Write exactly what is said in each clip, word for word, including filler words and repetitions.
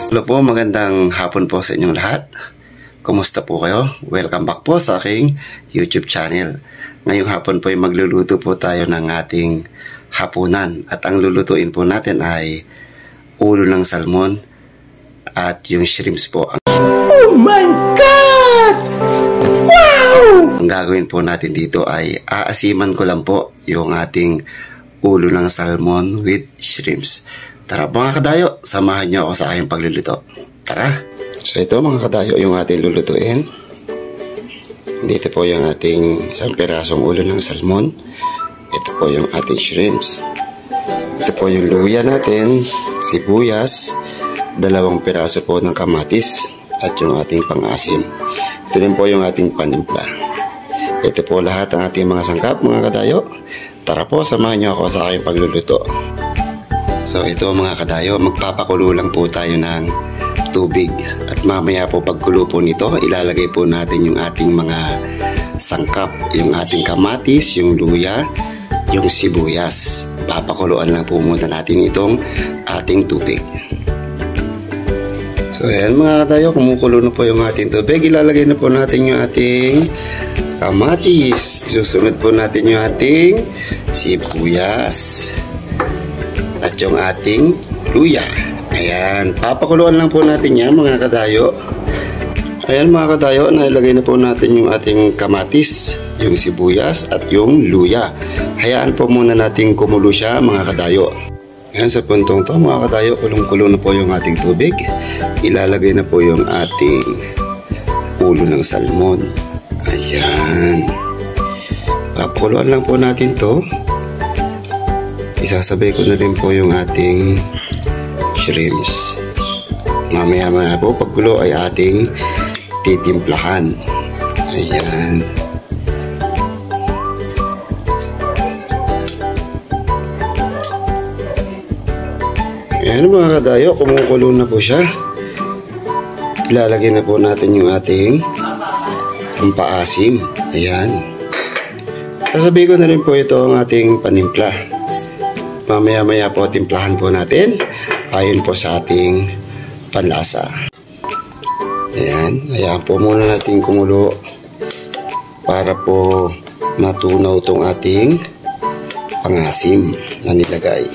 Hello po, magandang hapon po sa inyong lahat. Kumusta po kayo? Welcome back po sa aking YouTube channel. Ngayong hapon po ay magluluto po tayo ng ating hapunan. At ang lulutuin po natin ay ulo ng salmon at yung shrimps po. Oh my God! Wow! Ang gagawin po natin dito ay aasiman ko lang po yung ating ulo ng salmon with shrimps. Tara mga kadayo, samahan niyo ako sa aking pagluluto. Tara! So ito mga kadayo yung ating lulutuin. Dito po yung ating isang pirasong ulo ng salmon. Ito po yung ating shrimps. Ito po yung luya natin, sibuyas, dalawang piraso po ng kamatis, at yung ating pang-asim. Ito rin po yung ating panimpla. Ito po lahat ang ating mga sangkap mga kadayo. Tara po, samahan niyo ako sa aking pagluluto. So ito mga kadayo, magpapakulo lang po tayo ng tubig. At mamaya po pagkulo po nito, ilalagay po natin yung ating mga sangkap. Yung ating kamatis, yung luya, yung sibuyas. Papakuluan lang po muna natin itong ating tubig. So ayan mga kadayo, kumukulo na po yung ating tubig. Ilalagay na po natin yung ating kamatis. Isusunod po natin yung ating sibuyas at yung ating luya. Ayan, papakuluan lang po natin yan mga kadayo. Ayan mga kadayo, nailagay na po natin yung ating kamatis, yung sibuyas at yung luya. Hayaan po muna natin kumulo siya mga kadayo. Ayan, sa puntong to mga kadayo, kulong-kulo na po yung ating tubig. Ilalagay na po yung ating ulo ng salmon. Ayan, papakuluan lang po natin to. Isasabay ko na rin po yung ating shrimps. Mamaya maya po pagkulo ay ating titimplahan. Ayan. Ayan mga kadayo, kumukulo na po siya. Ilalagay na po natin yung ating paasim. Ayan. Sasabihin ko na rin po ito ang ating panimpla. Mamaya maya po timplahan po natin ayon po sa ating panlasa. Ayan, hayaan po muna natin kumulo para po matunaw itong ating pangasim na nilagay.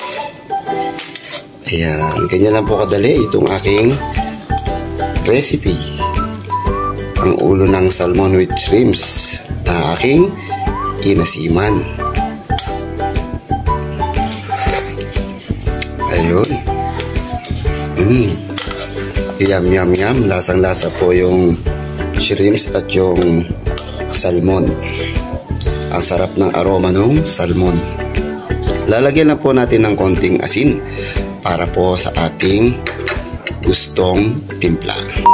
Ayan, ganyan lang po kadali itong aking recipe. Ang ulo ng salmon with shrimps na aking inasiman. Ayun. Mm. Yum, yum, yum. Lasang-lasa po yung shrimps at yung salmon. Ang sarap ng aroma ng salmon. Lalagyan lang po natin ng konting asin para po sa ating gustong timpla.